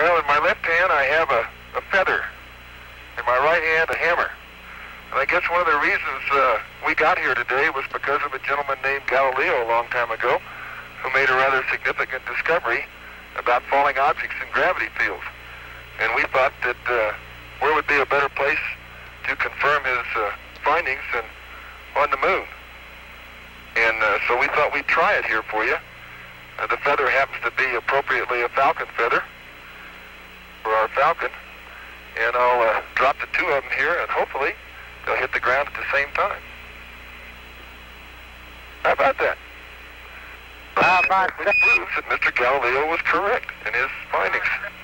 Well, in my left hand I have a feather. In my right hand, a hammer. And I guess one of the reasons we got here today was because of a gentleman named Galileo a long time ago who made a rather significant discovery about falling objects in gravity fields. And we thought that where would be a better place to confirm his findings than on the moon. And so we thought we'd try it here for you. The feather happens to be appropriately a falcon feather for our falcon. And I'll drop the two of them here, and hopefully they'll hit the ground at the same time. How about that? Which proves that Mr. Galileo was correct in his findings.